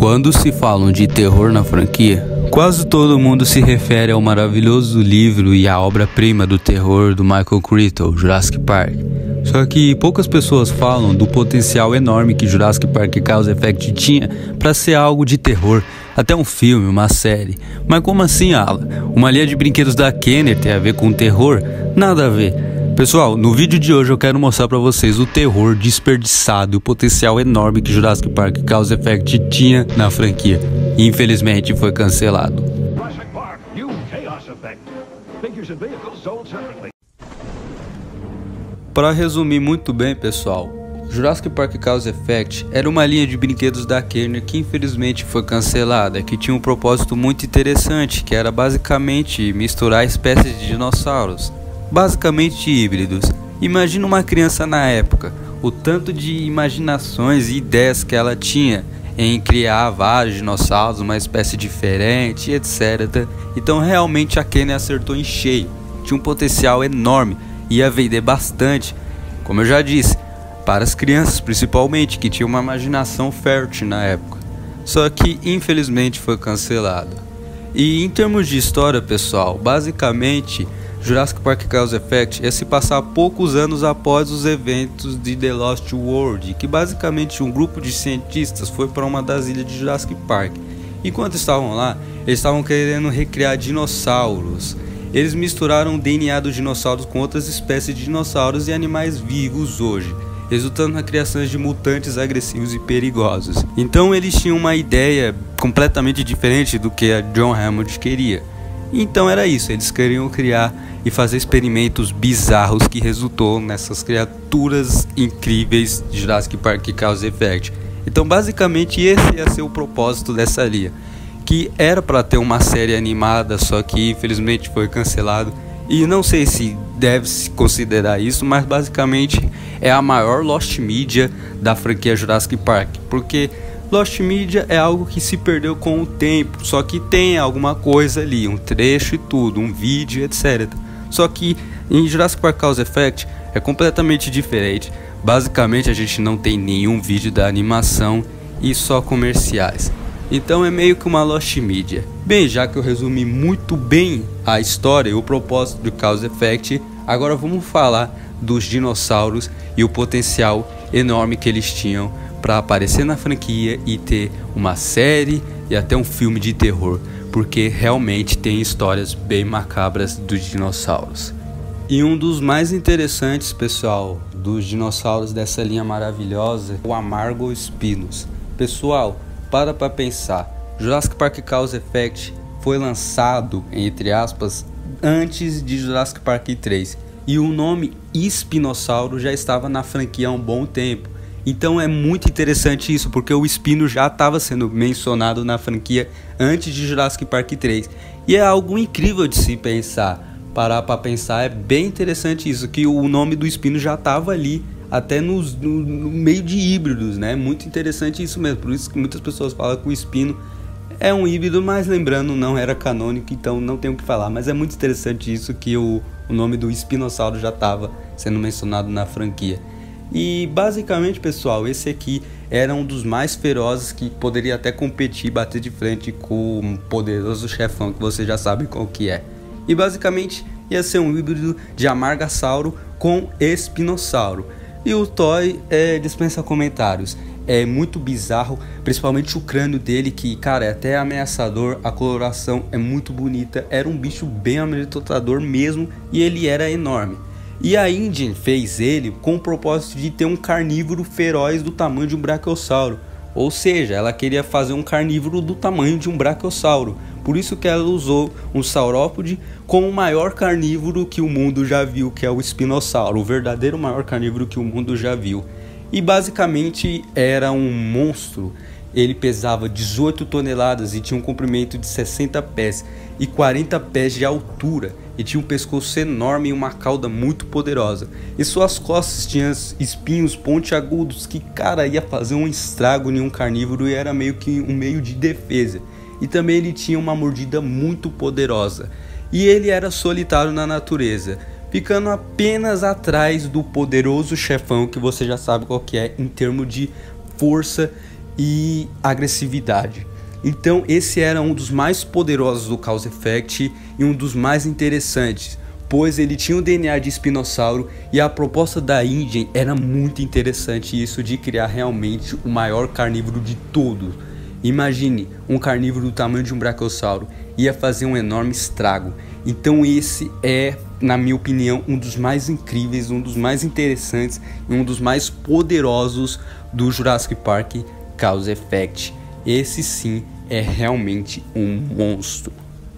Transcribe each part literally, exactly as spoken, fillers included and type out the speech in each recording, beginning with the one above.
Quando se falam de terror na franquia, quase todo mundo se refere ao maravilhoso livro e à obra-prima do terror do Michael Crichton, Jurassic Park. Só que poucas pessoas falam do potencial enorme que Jurassic Park Cause Effect tinha para ser algo de terror, até um filme, uma série. Mas como assim, Alan? Uma linha de brinquedos da Kenner tem a ver com terror? Nada a ver. Pessoal, no vídeo de hoje eu quero mostrar pra vocês o terror desperdiçado e o potencial enorme que Jurassic Park Cause Effect tinha na franquia. E infelizmente foi cancelado. Para resumir muito bem, pessoal, Jurassic Park Cause Effect era uma linha de brinquedos da Kenner que infelizmente foi cancelada, que tinha um propósito muito interessante, que era basicamente misturar espécies de dinossauros, basicamente híbridos. Imagina uma criança na época, o tanto de imaginações e ideias que ela tinha em criar vários dinossauros, uma espécie diferente, etcétera. Então realmente a Kenner acertou em cheio, tinha um potencial enorme, ia vender bastante, como eu já disse, para as crianças principalmente, que tinham uma imaginação fértil na época. Só que infelizmente foi cancelado. E em termos de história, pessoal, basicamente Jurassic Park Cause Effect ia se passar poucos anos após os eventos de The Lost World, que basicamente um grupo de cientistas foi para uma das ilhas de Jurassic Park. Enquanto estavam lá, eles estavam querendo recriar dinossauros. Eles misturaram o D N A dos dinossauros com outras espécies de dinossauros e animais vivos hoje, resultando na criação de mutantes agressivos e perigosos. Então eles tinham uma ideia completamente diferente do que a John Hammond queria. Então era isso, eles queriam criar e fazer experimentos bizarros que resultou nessas criaturas incríveis de Jurassic Park Cause Effect. Então basicamente esse ia ser o propósito dessa linha, que era para ter uma série animada, só que infelizmente foi cancelado. E não sei se deve se considerar isso, mas basicamente é a maior Lost Media da franquia Jurassic Park, porque Lost Media é algo que se perdeu com o tempo, só que tem alguma coisa ali, um trecho e tudo, um vídeo, etcétera. Só que em Jurassic Park Cause Effect é completamente diferente. Basicamente a gente não tem nenhum vídeo da animação e só comerciais. Então é meio que uma Lost Media. Bem, já que eu resumi muito bem a história e o propósito do Cause Effect, agora vamos falar dos dinossauros e o potencial enorme que eles tinham para aparecer na franquia e ter uma série e até um filme de terror, porque realmente tem histórias bem macabras dos dinossauros. E um dos mais interessantes, pessoal, dos dinossauros dessa linha maravilhosa é o Amargospinus. Pessoal, para para pensar, Jurassic Park Cause Effect foi lançado, entre aspas, antes de Jurassic Park três, e o nome espinossauro já estava na franquia há um bom tempo. Então é muito interessante isso, porque o espino já estava sendo mencionado na franquia antes de Jurassic Park três. E é algo incrível de se pensar, parar para pensar, é bem interessante isso, que o nome do espino já estava ali, até nos, no, no meio de híbridos, né? Muito interessante isso mesmo, por isso que muitas pessoas falam que o espino é um híbrido, mas lembrando, não era canônico, então não tem o que falar. Mas é muito interessante isso, que o, o nome do espinossauro já estava sendo mencionado na franquia. E basicamente, pessoal, esse aqui era um dos mais ferozes, que poderia até competir, bater de frente com o poderoso chefão, que você já sabe qual que é. E basicamente ia ser um híbrido de Amargasauro com Espinossauro. E o toy é, dispensa comentários, é muito bizarro, principalmente o crânio dele, que, cara, é até ameaçador, a coloração é muito bonita, era um bicho bem amedrontador mesmo, e ele era enorme. E a Ingen fez ele com o propósito de ter um carnívoro feroz do tamanho de um brachiosauro, ou seja, ela queria fazer um carnívoro do tamanho de um brachiosauro. Por isso que ela usou um saurópode com o maior carnívoro que o mundo já viu, que é o espinossauro, o verdadeiro maior carnívoro que o mundo já viu. E basicamente era um monstro. Ele pesava dezoito toneladas e tinha um comprimento de sessenta pés e quarenta pés de altura, e tinha um pescoço enorme e uma cauda muito poderosa. E suas costas tinham espinhos pontiagudos que, cara, ia fazer um estrago em um carnívoro, e era meio que um meio de defesa. E também ele tinha uma mordida muito poderosa. E ele era solitário na natureza, ficando apenas atrás do poderoso chefão, que você já sabe qual que é em termos de força e agressividade. Então esse era um dos mais poderosos do Cause Effect e um dos mais interessantes, pois ele tinha o D N A de espinossauro e a proposta da InGen era muito interessante, isso de criar realmente o maior carnívoro de todos. Imagine um carnívoro do tamanho de um brachiosauro, ia fazer um enorme estrago. Então esse é, na minha opinião, um dos mais incríveis, um dos mais interessantes e um dos mais poderosos do Jurassic Park Cause Effect. Esse sim é realmente um monstro.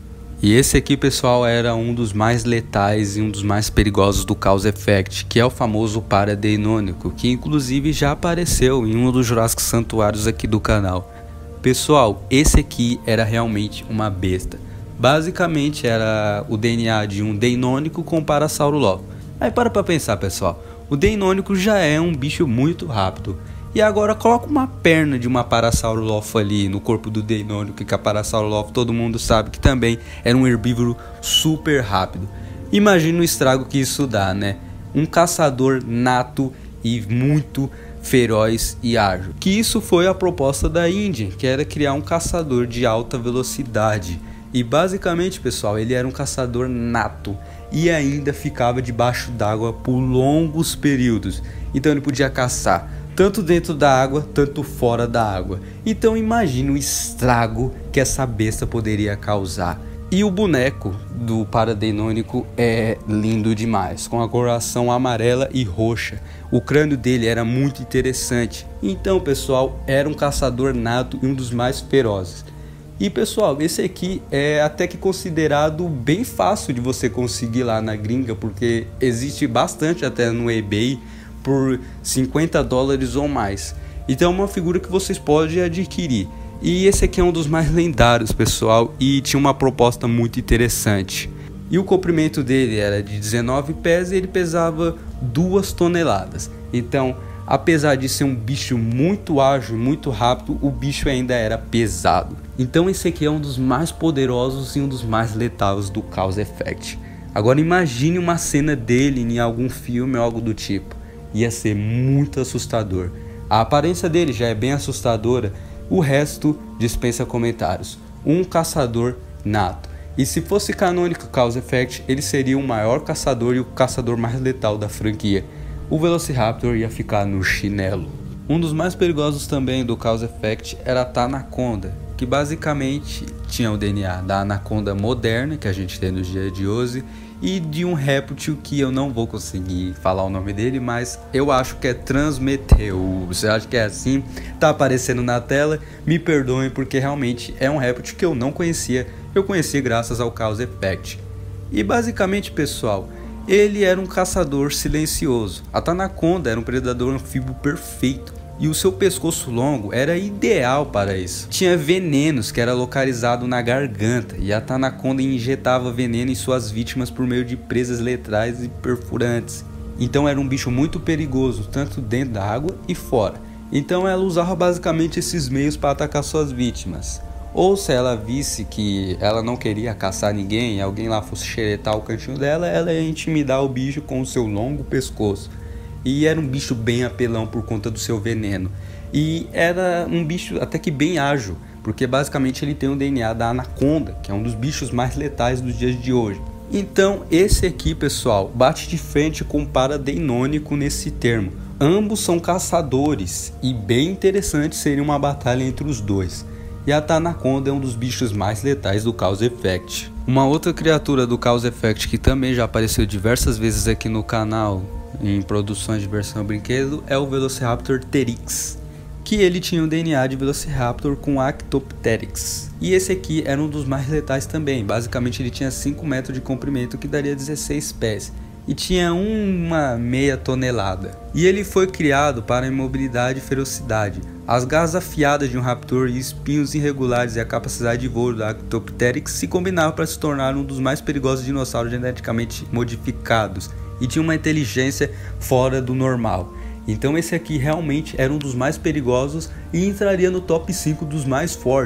E esse aqui, pessoal, era um dos mais letais e um dos mais perigosos do Cause Effect, que é o famoso Paradeinônico, que inclusive já apareceu em um dos Jurassic Santuários aqui do canal. Pessoal, esse aqui era realmente uma besta. Basicamente era o D N A de um Deinônico com Parasaurolophus. Aí para pra pensar, pessoal, o Deinônico já é um bicho muito rápido. E agora coloca uma perna de uma Parasaurolophus ali no corpo do Deinônico, que a Parasaurolophus todo mundo sabe que também era um herbívoro super rápido. Imagina o estrago que isso dá, né? Um caçador nato e muito feroz e ágil. Que isso foi a proposta da InGen, que era criar um caçador de alta velocidade. E basicamente, pessoal, ele era um caçador nato e ainda ficava debaixo d'água por longos períodos. Então ele podia caçar tanto dentro da água, tanto fora da água. Então imagine o estrago que essa besta poderia causar. E o boneco do Paradeinônico é lindo demais, com a coloração amarela e roxa. O crânio dele era muito interessante. Então, pessoal, era um caçador nato e um dos mais ferozes. E pessoal, esse aqui é até que considerado bem fácil de você conseguir lá na gringa, porque existe bastante até no eBay por cinquenta dólares ou mais. Então é uma figura que vocês podem adquirir. E esse aqui é um dos mais lendários, pessoal, e tinha uma proposta muito interessante. E o comprimento dele era de dezenove pés e ele pesava duas toneladas. Então, apesar de ser um bicho muito ágil, muito rápido, o bicho ainda era pesado. Então esse aqui é um dos mais poderosos e um dos mais letais do Cause Effect. Agora imagine uma cena dele em algum filme ou algo do tipo. Ia ser muito assustador. A aparência dele já é bem assustadora. O resto dispensa comentários. Um caçador nato. E se fosse canônico Cause Effect, ele seria o maior caçador e o caçador mais letal da franquia. O Velociraptor ia ficar no chinelo. Um dos mais perigosos também do Cause Effect era a Tanaconda, que basicamente tinha o D N A da anaconda moderna, que a gente tem nos dias de hoje, e de um réptil que eu não vou conseguir falar o nome dele, mas eu acho que é Transmeteu. Você acha que é assim? Tá aparecendo na tela? Me perdoem, porque realmente é um réptil que eu não conhecia. Eu conheci graças ao Cause Effect. E basicamente, pessoal, ele era um caçador silencioso. A Tanaconda era um predador anfíbio perfeito. E o seu pescoço longo era ideal para isso. Tinha venenos que era localizado na garganta, e a Tanaconda injetava veneno em suas vítimas por meio de presas letais e perfurantes. Então era um bicho muito perigoso, tanto dentro da água e fora. Então ela usava basicamente esses meios para atacar suas vítimas. Ou se ela visse que ela não queria caçar ninguém e alguém lá fosse xeretar o cantinho dela, ela ia intimidar o bicho com o seu longo pescoço. E era um bicho bem apelão por conta do seu veneno. E era um bicho até que bem ágil, porque basicamente ele tem o D N A da anaconda, que é um dos bichos mais letais dos dias de hoje. Então esse aqui, pessoal, bate de frente com o Paradeinônico nesse termo. Ambos são caçadores e bem interessante seria uma batalha entre os dois. E a Tanaconda é um dos bichos mais letais do Cause Effect. Uma outra criatura do Cause Effect que também já apareceu diversas vezes aqui no canal, em produções de versão brinquedo, é o Velociraptor Teryx, que ele tinha o D N A de Velociraptor com Archaeopteryx. E esse aqui era um dos mais letais também. Basicamente ele tinha cinco metros de comprimento, que daria dezesseis pés, e tinha uma meia tonelada. E ele foi criado para a imobilidade e ferocidade. As garras afiadas de um raptor e espinhos irregulares e a capacidade de voo do Archaeopteryx se combinavam para se tornar um dos mais perigosos dinossauros geneticamente modificados, e tinha uma inteligência fora do normal. Então esse aqui realmente era um dos mais perigosos e entraria no top cinco dos mais fortes,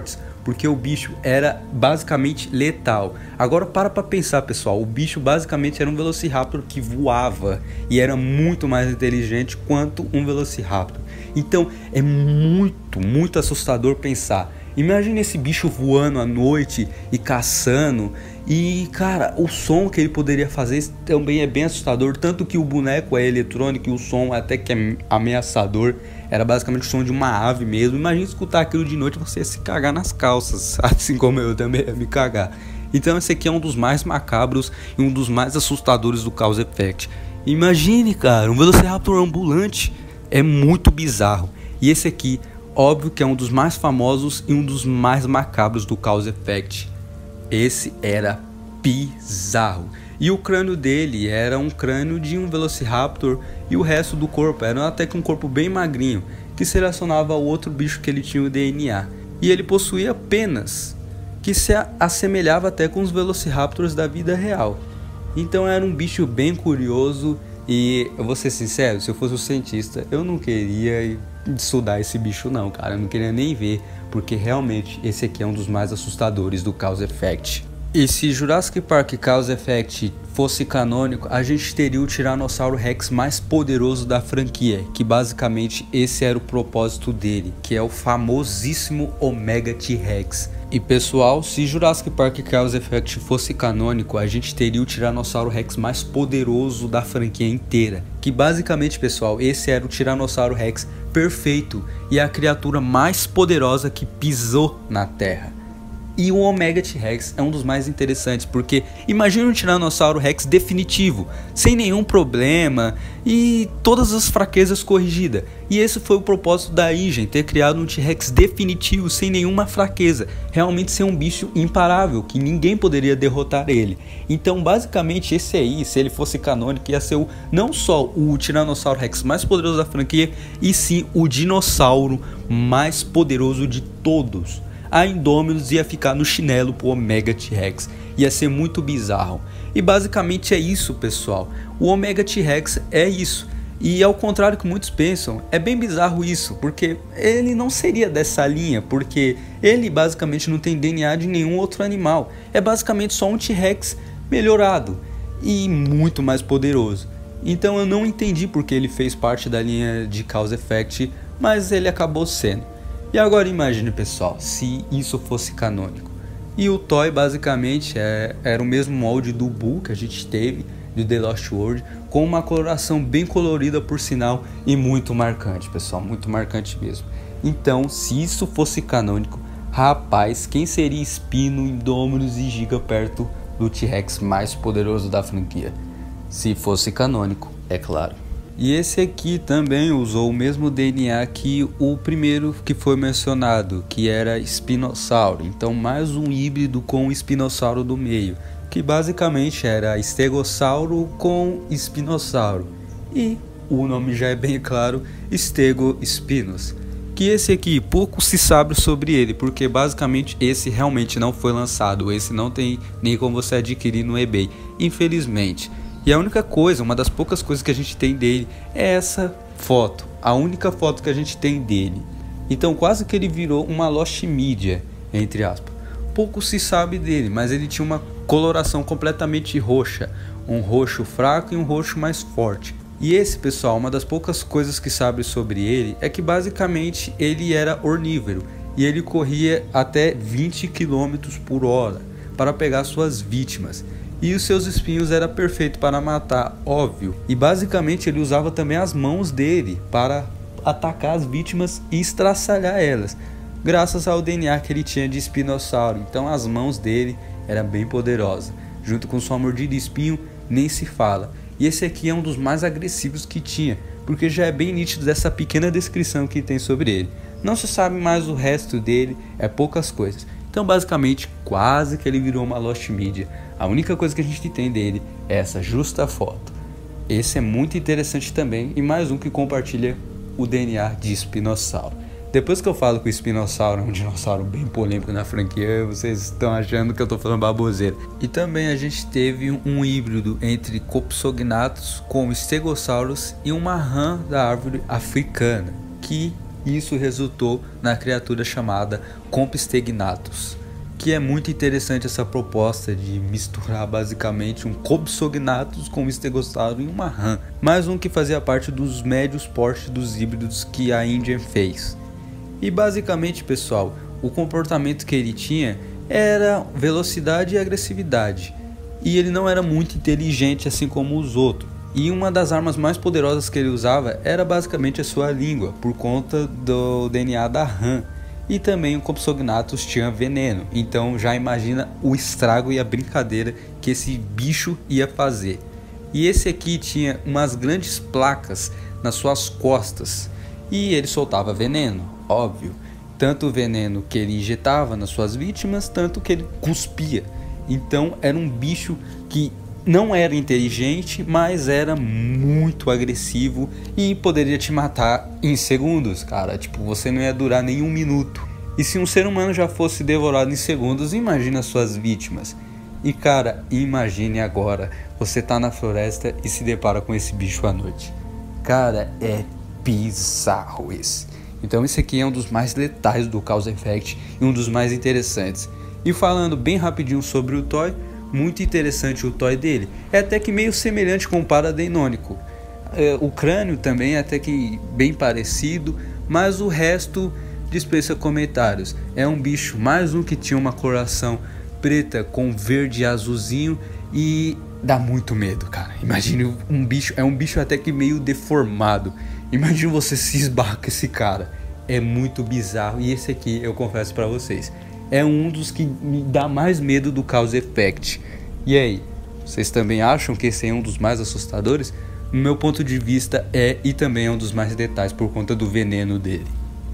porque o bicho era basicamente letal. Agora para pra pensar, pessoal, o bicho basicamente era um Velociraptor que voava e era muito mais inteligente quanto um Velociraptor. Então é muito, muito assustador pensar. Imagine esse bicho voando à noite e caçando. E cara, o som que ele poderia fazer também é bem assustador. Tanto que o boneco é eletrônico e o som até que é ameaçador. Era basicamente o som de uma ave mesmo. Imagine escutar aquilo de noite, você ia se cagar nas calças, assim como eu também ia me cagar. Então esse aqui é um dos mais macabros e um dos mais assustadores do Cause Effect. Imagine, cara, um Velociraptor ambulante. É muito bizarro. E esse aqui, óbvio que é um dos mais famosos e um dos mais macabros do Cause Effect. Esse era bizarro. E o crânio dele era um crânio de um Velociraptor e o resto do corpo era até que um corpo bem magrinho, que se relacionava ao outro bicho que ele tinha o D N A. E ele possuía penas, que se assemelhava até com os Velociraptors da vida real. Então era um bicho bem curioso e eu vou ser sincero, se eu fosse um cientista, eu não queria estudar esse bicho não, cara, eu não queria nem ver, porque realmente esse aqui é um dos mais assustadores do Cause Effect. E se Jurassic Park Cause Effect fosse canônico, a gente teria o Tiranossauro Rex mais poderoso da franquia, que basicamente esse era o propósito dele, que é o famosíssimo Omega T-Rex. E pessoal, se Jurassic Park Cause Effect fosse canônico, a gente teria o Tiranossauro Rex mais poderoso da franquia inteira, que basicamente, pessoal, esse era o Tiranossauro Rex perfeito e a criatura mais poderosa que pisou na Terra. E o Omega T-Rex é um dos mais interessantes, porque imagina um Tiranossauro Rex definitivo, sem nenhum problema e todas as fraquezas corrigidas. E esse foi o propósito da IGN, ter criado um T-Rex definitivo, sem nenhuma fraqueza, realmente ser um bicho imparável, que ninguém poderia derrotar ele. Então basicamente esse aí, se ele fosse canônico, ia ser o, não só o Tiranossauro Rex mais poderoso da franquia, e sim o dinossauro mais poderoso de todos. A Indominus ia ficar no chinelo pro Omega T-Rex, ia ser muito bizarro. E basicamente é isso, pessoal, o Omega T-Rex é isso. E ao contrário que muitos pensam, é bem bizarro isso, porque ele não seria dessa linha, porque ele basicamente não tem D N A de nenhum outro animal. É basicamente só um T-Rex melhorado e muito mais poderoso. Então eu não entendi porque ele fez parte da linha de Cause Effect, mas ele acabou sendo. E agora imagine, pessoal, se isso fosse canônico. E o toy basicamente é, era o mesmo molde do Boo que a gente teve de The Lost World, com uma coloração bem colorida por sinal e muito marcante, pessoal, muito marcante mesmo. Então, se isso fosse canônico, rapaz, quem seria Spino, Indominus e Giga perto do T-Rex mais poderoso da franquia? Se fosse canônico, é claro. E esse aqui também usou o mesmo D N A que o primeiro que foi mencionado, que era Espinossauro. Então mais um híbrido com o espinossauro do meio, que basicamente era Estegossauro com Espinossauro. E o nome já é bem claro, Stegospinos. Que esse aqui, pouco se sabe sobre ele, porque basicamente esse realmente não foi lançado. Esse não tem nem como você adquirir no eBay, infelizmente. E a única coisa, uma das poucas coisas que a gente tem dele é essa foto. A única foto que a gente tem dele. Então quase que ele virou uma Lost Media, entre aspas. Pouco se sabe dele, mas ele tinha uma coloração completamente roxa. Um roxo fraco e um roxo mais forte. E esse, pessoal, uma das poucas coisas que sabe sobre ele é que basicamente ele era ornívoro. E ele corria até vinte quilômetros por hora para pegar suas vítimas. E os seus espinhos era perfeito para matar, óbvio. E basicamente ele usava também as mãos dele para atacar as vítimas e estraçalhar elas, graças ao D N A que ele tinha de espinossauro. Então as mãos dele eram bem poderosas, junto com sua mordida de espinho nem se fala. E esse aqui é um dos mais agressivos que tinha, porque já é bem nítido dessa pequena descrição que tem sobre ele. Não se sabe mais o resto dele, é poucas coisas. Então basicamente quase que ele virou uma Lost Media. A única coisa que a gente tem dele é essa justa foto. Esse é muito interessante também e mais um que compartilha o D N A de espinossauro. Depois que eu falo que o espinossauro é um dinossauro bem polêmico na franquia, vocês estão achando que eu estou falando baboseira. E também a gente teve um híbrido entre Compsognathus com Stegosaurus e uma rã da árvore africana, que e isso resultou na criatura chamada Compsognathus, que é muito interessante essa proposta de misturar basicamente um Compsognathus com um Stegossauro em uma rã, mais um que fazia parte dos médios portes dos híbridos que a Indian fez. E basicamente, pessoal, o comportamento que ele tinha era velocidade e agressividade, e ele não era muito inteligente assim como os outros. E uma das armas mais poderosas que ele usava era basicamente a sua língua, por conta do D N A da rã. E também o Compsognathus tinha veneno, então já imagina o estrago e a brincadeira que esse bicho ia fazer. E esse aqui tinha umas grandes placas nas suas costas, e ele soltava veneno, óbvio. Tanto o veneno que ele injetava nas suas vítimas, tanto que ele cuspia. Então era um bicho que não era inteligente, mas era muito agressivo e poderia te matar em segundos, cara. Tipo, você não ia durar nem um minuto. E se um ser humano já fosse devorado em segundos, imagina as suas vítimas. E cara, imagine agora, você tá na floresta e se depara com esse bicho à noite. Cara, é bizarro isso. Então esse aqui é um dos mais letais do Cause Effect e um dos mais interessantes. E falando bem rapidinho sobre o toy, muito interessante o toy dele, é até que meio semelhante com o Paradeinônico. É, o crânio também é até que bem parecido, mas o resto dispensa comentários. É um bicho, mais um que tinha uma coloração preta com verde e azulzinho e dá muito medo, cara. Imagine um bicho, é um bicho até que meio deformado. Imagine você se esbarrar com esse cara, é muito bizarro. E esse aqui, eu confesso pra vocês, é um dos que me dá mais medo do Cause Effect. E aí, vocês também acham que esse é um dos mais assustadores? No meu ponto de vista é, e também é um dos mais letais por conta do veneno dele.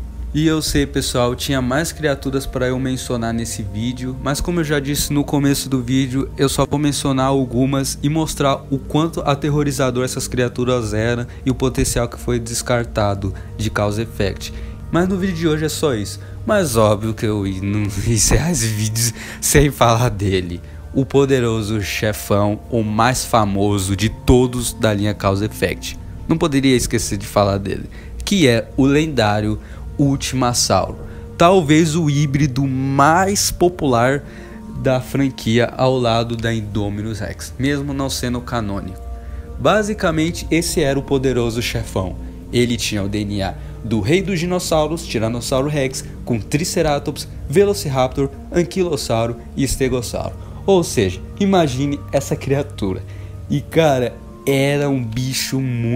E eu sei, pessoal, tinha mais criaturas para eu mencionar nesse vídeo, mas como eu já disse no começo do vídeo, eu só vou mencionar algumas e mostrar o quanto aterrorizador essas criaturas eram e o potencial que foi descartado de Cause Effect. Mas no vídeo de hoje é só isso. Mas óbvio que eu não encerrar esse vídeo sem falar dele. O poderoso chefão, o mais famoso de todos da linha Cause Effect. Não poderia esquecer de falar dele. Que é o lendário Ultimasauro. Talvez o híbrido mais popular da franquia ao lado da Indominus Rex. Mesmo não sendo canônico. Basicamente esse era o poderoso chefão. Ele tinha o D N A do rei dos dinossauros, Tiranossauro Rex, com Triceratops, Velociraptor, Anquilossauro e Stegossauro. Ou seja, imagine essa criatura. E cara, era um bicho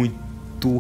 muito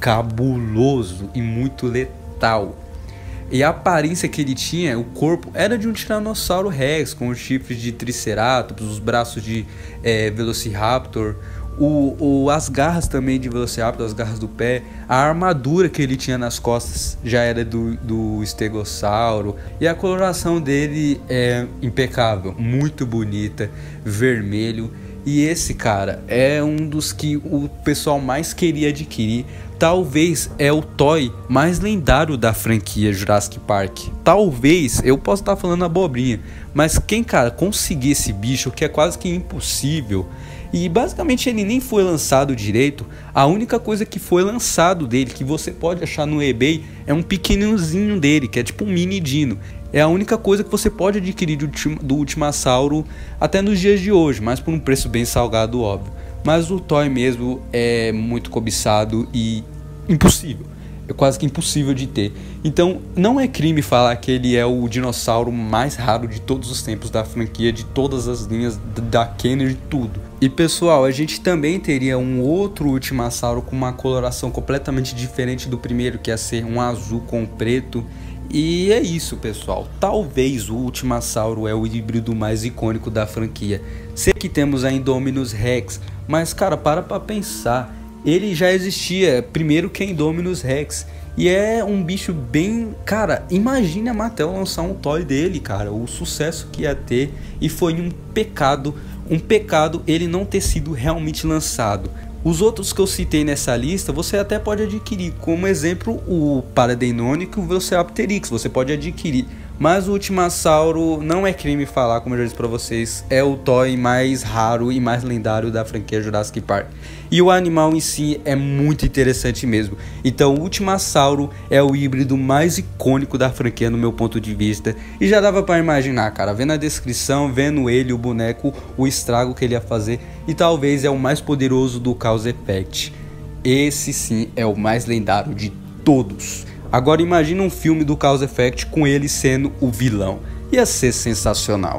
cabuloso e muito letal. E a aparência que ele tinha, o corpo, era de um Tiranossauro Rex, com os chifres de Triceratops, os braços de é, Velociraptor, O, o, as garras também de Velociraptor, as garras do pé, a armadura que ele tinha nas costas já era do, do Stegossauro, e a coloração dele é impecável, muito bonita, vermelho. E esse cara é um dos que o pessoal mais queria adquirir. Talvez é o toy mais lendário da franquia Jurassic Park. Talvez, eu posso estar falando abobrinha, mas quem, cara, conseguir esse bicho, que é quase que impossível. E basicamente ele nem foi lançado direito. A única coisa que foi lançado dele, que você pode achar no eBay, é um pequenininho dele, que é tipo um mini dino. É a única coisa que você pode adquirir do Ultimasauro até nos dias de hoje, mas por um preço bem salgado, óbvio. Mas o toy mesmo é muito cobiçado e impossível. É quase que impossível de ter. Então não é crime falar que ele é o dinossauro mais raro de todos os tempos da franquia, de todas as linhas da Kenner, de tudo. E pessoal, a gente também teria um outro Ultimasauro com uma coloração completamente diferente do primeiro, que ia ser um azul com preto. E é isso, pessoal. Talvez o Ultimasauro é o híbrido mais icônico da franquia. Sei que temos a Indominus Rex, mas cara, para pra pensar. Ele já existia primeiro que a Indominus Rex. E é um bicho bem... Cara, imagine a Mattel lançar um toy dele, cara. O sucesso que ia ter. E foi um pecado, um pecado ele não ter sido realmente lançado. Os outros que eu citei nessa lista, você até pode adquirir. Como exemplo, o Paradeinônico e o Velociraptor X. Você pode adquirir. Mas o Ultimassauro, não é crime falar, como eu já disse pra vocês, é o toy mais raro e mais lendário da franquia Jurassic Park. E o animal em si é muito interessante mesmo. Então o Ultimassauro é o híbrido mais icônico da franquia no meu ponto de vista. E já dava pra imaginar, cara, vendo a descrição, vendo ele, o boneco, o estrago que ele ia fazer. E talvez é o mais poderoso do Cause Effect. Esse sim é o mais lendário de todos. Agora imagina um filme do Cause Effect com ele sendo o vilão. Ia ser sensacional.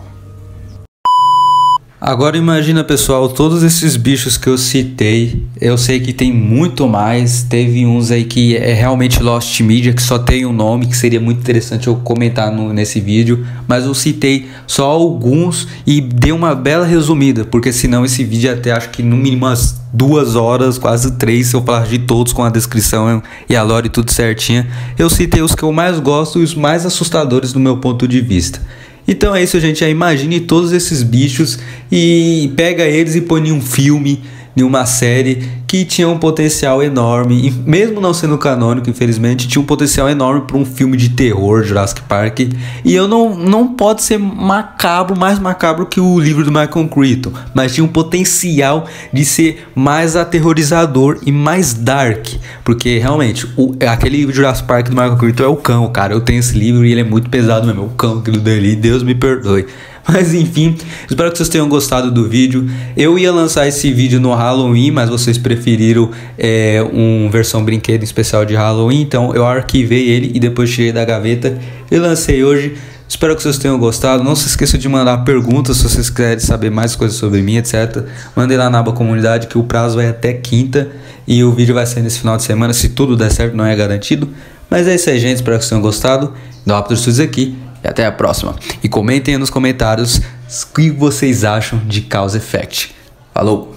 Agora imagina, pessoal, todos esses bichos que eu citei. Eu sei que tem muito mais. Teve uns aí que é realmente Lost Media, que só tem um nome, que seria muito interessante eu comentar no, nesse vídeo. Mas eu citei só alguns e dei uma bela resumida, porque senão esse vídeo até acho que no mínimo umas duas horas, quase três, se eu falar de todos com a descrição e a lore tudo certinha. Eu citei os que eu mais gosto e os mais assustadores do meu ponto de vista. Então é isso, gente. Imagine todos esses bichos e pega eles e põe em um filme, em uma série que tinha um potencial enorme, e mesmo não sendo canônico, infelizmente, tinha um potencial enorme para um filme de terror, Jurassic Park. E eu não, não pode ser macabro, mais macabro que o livro do Michael Crichton, mas tinha um potencial de ser mais aterrorizador e mais dark, porque realmente o, aquele Jurassic Park do Michael Crichton é o cão, cara. Eu tenho esse livro e ele é muito pesado mesmo, o cão, aquilo dali, Deus me perdoe. Mas enfim, espero que vocês tenham gostado do vídeo. Eu ia lançar esse vídeo no Halloween, mas vocês preferiram é, uma versão brinquedo especial de Halloween. Então eu arquivei ele e depois tirei da gaveta e lancei hoje. Espero que vocês tenham gostado. Não se esqueçam de mandar perguntas se vocês quiserem saber mais coisas sobre mim, etcétera. Mandem lá na aba comunidade que o prazo vai até quinta. E o vídeo vai sair nesse final de semana, se tudo der certo, não é garantido. Mas é isso aí, gente. Espero que vocês tenham gostado. Dá Raptor Studios aqui. E até a próxima. E comentem aí nos comentários o que vocês acham de Cause Effect. Falou!